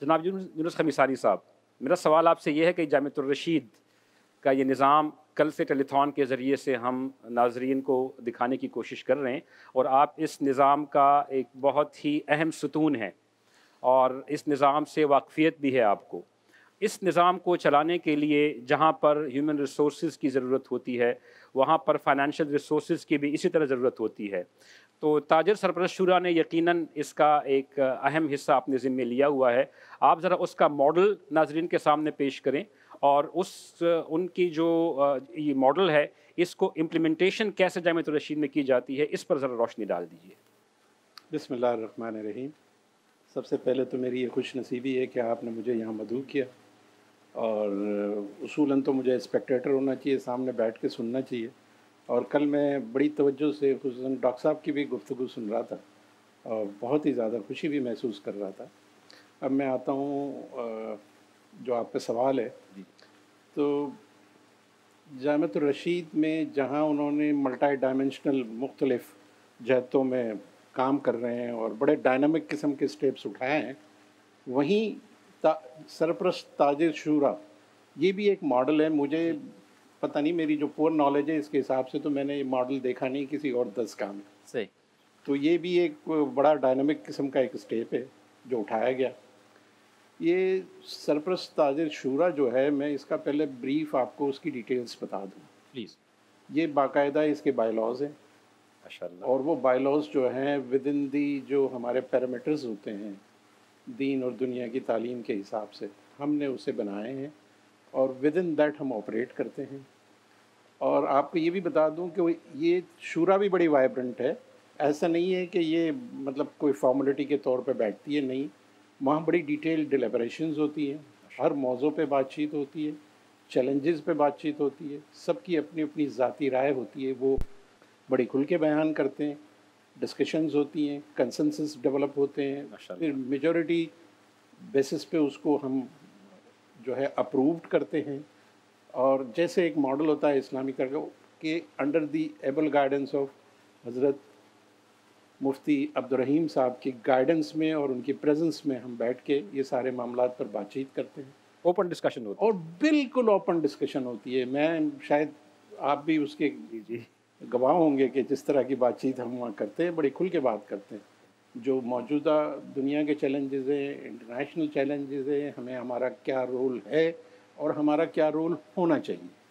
جناب یونس خمیسانی صاحب، میرا سوال آپ سے یہ ہے کہ جامعۃ الرشید کا یہ نظام کل سے ٹیلی تھان کے ذریعے سے ہم ناظرین کو دکھانے کی کوشش کر رہے ہیں، اور آپ اس نظام کا ایک بہت ہی اہم ستون ہیں اور اس نظام سے واقفیت بھی ہے آپ کو۔ اس نظام کو چلانے کے لیے جہاں پر ہیومن ریسورسز کی ضرورت ہوتی ہے، وہاں پر فائنینشیل ریسورسز کی بھی اسی طرح ضرورت ہوتی ہے۔ تو تاجر سرپرست شورا نے یقیناً اس کا ایک اہم حصہ اپنے ذمے لیا ہوا ہے۔ آپ ذرا اس کا ماڈل ناظرین کے سامنے پیش کریں، اور ان کی جو یہ ماڈل ہے، اس کو امپلیمنٹیشن کیسے جامعۃ الرشید میں کی جاتی ہے، اس پر ذرا روشنی ڈال دیجیے۔ بسم اللہ الرحمن الرحیم۔ سب سے پہلے تو میری یہ خوش نصیبی ہے کہ آپ نے مجھے یہاں مدعو کیا، اور اصولاً تو مجھے اسپیکٹیٹر ہونا چاہیے، سامنے بیٹھ کے سننا چاہیے، اور کل میں بڑی توجہ سے خصوصاً ڈاکٹر صاحب کی بھی گفتگو سن رہا تھا اور بہت ہی زیادہ خوشی بھی محسوس کر رہا تھا۔ اب میں آتا ہوں جو آپ کا سوال ہے، تو جامعۃ الرشید میں جہاں انہوں نے ملٹی ڈائمنشنل مختلف جہتوں میں کام کر رہے ہیں اور بڑے ڈائنامک قسم کے سٹیپس اٹھائے ہیں، وہیں سرپرست تاجر شورا یہ بھی ایک ماڈل ہے۔ مجھے پتہ نہیں، میری جو پور نالج ہے اس کے حساب سے تو میں نے یہ ماڈل دیکھا نہیں کسی اور 10 کا میں۔ صحیح۔ تو یہ بھی ایک بڑا ڈائنامک قسم کا ایک سٹیپ ہے جو اٹھایا گیا۔ یہ سرپرست تاجر شورا جو ہے، میں اس کا پہلے بریف آپ کو اس کی ڈیٹیلز بتا دوں پلیز۔ یہ باقاعدہ اس کے بائی لاز ہیں، ماشاءاللہ۔ اور وہ بائی لاز جو ہیں ود ان دی جو ہمارے پیرامیٹرز ہوتے ہیں دین اور دنیا کی تعلیم کے حساب سے، ہم نے اسے بنائے ہیں اور ود ان دیٹ ہم آپریٹ کرتے ہیں۔ اور آپ کو یہ بھی بتا دوں کہ یہ شورا بھی بڑی وائبرنٹ ہے، ایسا نہیں ہے کہ یہ مطلب کوئی فارملٹی کے طور پہ بیٹھتی ہے، نہیں، وہاں بڑی ڈیٹیل ڈیلیبریشنز ہوتی ہیں، ہر موضوع پہ بات چیت ہوتی ہے، چیلنجز پہ بات چیت ہوتی ہے، سب کی اپنی اپنی ذاتی رائے ہوتی ہے، وہ بڑی کھل کے بیان کرتے ہیں، ڈسکشنز ہوتی ہیں، کنسنسس ڈیولپ ہوتے ہیں، پھر میجورٹی بیسس پہ اس کو ہم جو ہے اپرووڈ کرتے ہیں۔ اور جیسے ایک ماڈل ہوتا ہے اسلامی کہ under the able guidance of حضرت مفتی عبد الرحیم صاحب کی گائیڈنس میں اور ان کی پریزنس میں ہم بیٹھ کے یہ سارے معاملات پر بات چیت کرتے ہیں، اوپن ڈسکشن ہوتی ہے، اور بالکل اوپن ڈسکشن ہوتی ہے۔ میں شاید آپ بھی اس کے گواہ ہوں گے کہ جس طرح کی بات چیت ہم وہاں کرتے ہیں، بڑی کھل کے بات کرتے ہیں، جو موجودہ دنیا کے چیلنجز ہیں، انٹرنیشنل چیلنجز ہیں، ہمیں ہمارا کیا رول ہے اور ہمارا کیا رول ہونا چاہیے۔